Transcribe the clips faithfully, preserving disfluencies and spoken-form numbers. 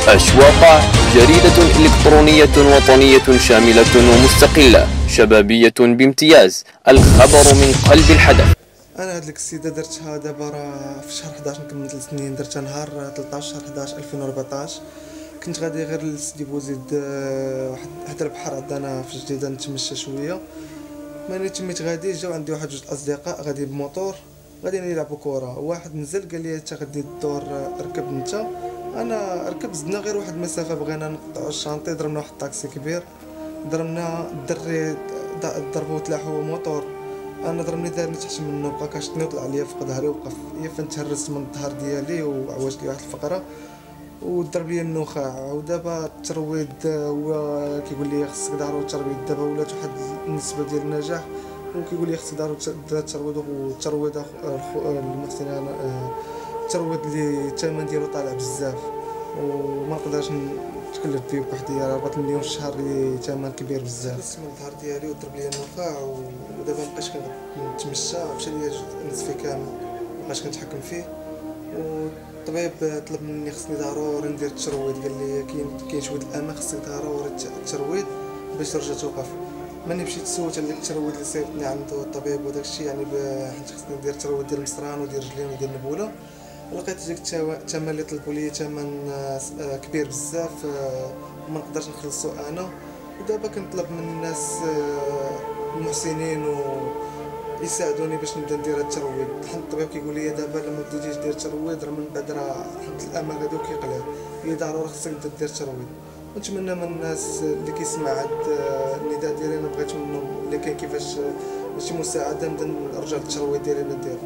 أشواق، جريدة إلكترونية وطنية شاملة ومستقلة شبابية بامتياز، الخبر من قلب الحدث. انا هاد القصيده درتها دابا راه في شهر حداش، نكمل ثلاث سنين. درتها نهار ثلاثطاش شهر حداش ألفين وأربعطاش. كنت غادي غير لسيدي بوزيد، واحد حدا البحر عندنا في جديده، نتمشى شويه. ملي تميت غادي جاو عندي واحد جوج اصدقاء غادي بموطور، غادي نلعبوا كره. واحد نزل قال لي انت غادي الدور، ركب انت. انا ركبت، زدنا غير واحد المسافه، بغينا نقطعوا الشانطي، ضربنا واحد الطاكسي كبير، ضربنا الدري ضربوا تلاحوا موطور. انا ضربني دارني تحت منه، بقى كاشطني وطلع ليا فوق ظهري، وقف هي فين تهرست من الظهر ديالي وعوجت لي واحد الفقره وضرب لي النخاع. ودابا الترويض هو كيقول لي خصك دارو الترويض، دابا ولات واحد النسبه ديال النجاح، وكيقول لي خصك دارو الترويض. والترويض المحسن الترويض اللي الثمن ديالو طالع بزاف وما نقدرش نتكلف فيه بوحدي، راه أربعة مليون في الشهر اللي ثمن كبير بزاف. خصني من الظهر ديالي وضرب لي النخاع، ودابا مابقيتش كنتمشى، مشى ليا نصفي كامل، مابقيتش كنتحكم فيه. والطبيب طلب مني خصني ضروري ندير الترويض، قال لي كاين كاين شويه الامان، خصك ضروري الترويض باش ترجع توقف. ملي مشيت سولت على الترويض اللي صيفطني عنده الطبيب وداك الشيء، يعني حيت خصني ندير الترويض ديال المصران وديال رجلين وديال النبوله. لقيت ديك الثمن اللي طلبوا لي ثمن كبير بزاف، وما نقدرش نخلصو انا. ودابا كنطلب من الناس المحسنين و يساعدوني باش نبدا ندير الترويض. حيت الطبيب كيقول لي دابا لما بديتيش دير الترويض راه من بعد راه حد الامان غادي وكيقلع، هي ضروري خصك تبدا دير الترويض. ونتمنى من الناس اللي كيسمع هاد النداء ديالي، انا بغيت منهم اللي كاين كيفاش شي مساعده نبدا نرجع للترويض ديالي ندير.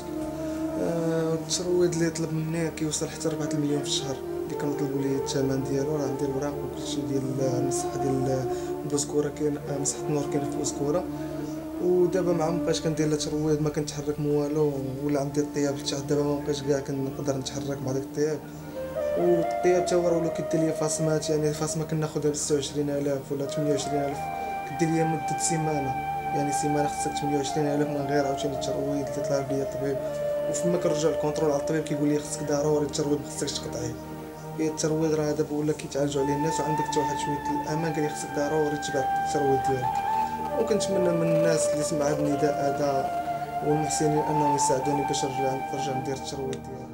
الترويض اللي طلب مني كيوصل حتى أربعة المليون في الشهر، اللي كنطلبوا لي الثمن ديالو. راه عندي الوراق وكلشي ديال المصحه ديال بوسكوره، كاين مصحه النور كاين في بوسكوره. ودابا ما مابقيتش كندير لا ترويض، ما كنتحرك ما والو، ولا عندي الطياب لتحت. دابا ما بقيتش كاع كنقدر نتحرك مع داك الطياب. والطياب تا هو راه ولاو كيدير لي فاصمات، يعني فاصمه كناخذها ب ستة وعشرين ألف ولا ثمانية وعشرين ألف، كدير لي مده سيمانه. يعني سيمانه خصك ثمانية وعشرين ألف من غير عاوتاني الترويض اللي طلب لي الطبيب. وفما كنرجع الكونترول على الطبيب كيقول لي خصك ضروري الترويض، ما خصكش تقطعيه. هي الترويض راه دابا ولا كيتعالجوا عليه الناس، وعندك حتى واحد شويه الامان، قال لي خصك ضروري تبع الترويض ديالك. وكنتمنى من الناس اللي سمع هذا النداء هذا والمحسنين انهم يساعدوني باش نرجع نرجع ندير الترويض ديالي.